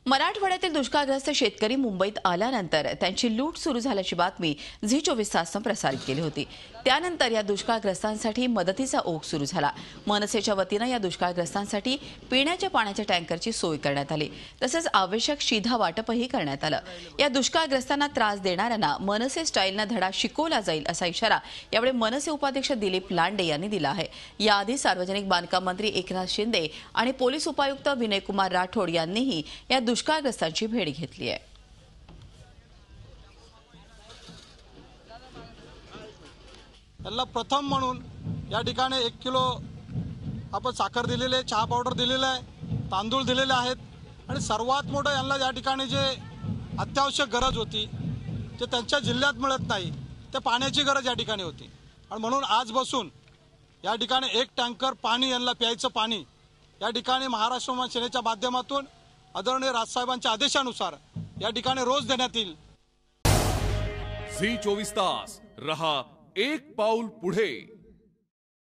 मराठवाड्यातील दुष्काळग्रस्त शेतकरी मुंबईत आल्यानंतर त्यांची लूट सुरू झाल्याची बातमी झी 24 तासनं प्रसारित केली होती। त्यानंतर या दुष्काळग्रस्तांसाठी मदतीचा ओघ सुरू झाला। मनसेच्या वतीनं या दुष्काळग्रस्तांसाठी पिण्याच्या पाण्याच्या टँकरची सोय करण्यात आली, तसंच आवश्यक शिधा वाटपही करण्यात आलं। या दुष्काळग्रस्तांना त्रास देणाऱ्यांना मनसे स्टाईलनं धडा शिकवला जाईल असा इशारा यावेळी मनसे उपाध्यक्ष दिलीप लांडे यांनी दिला आहे। याआधी सार्वजनिक बांधकाम मंत्री एकनाथ शिंदे आणि पोलीस उपायुक्त विनयकुमार राठोड यांनीही या दुष्काळग्रस्तांची भेट घेतली आहे। याला प्रथम म्हणून या ठिकाणी 1 किलो आपण साखर दिलेली आहे, चहा पावडर दिलेला आहे, तांदूळ दिलेले आहेत आणि सर्वात मोठं यांना या ठिकाणी जे अत्यावश्यक गरज होती जे त्यांच्या जिल्ह्यात मिळत नाही ते पाण्याची गरज या ठिकाणी होती आणि म्हणून आज बसून या ठिकाणी 1 टँकर पाणी यांना प्यायचं पाणी या ठिकाणी महाराष्ट्र सेनेच्या माध्यमातून आदरणीय राजसाहेबांच्या आदेशानुसार या ठिकाणी रोज देण्यात येईल। झी 24 तास रहा एक पाऊल पुढे।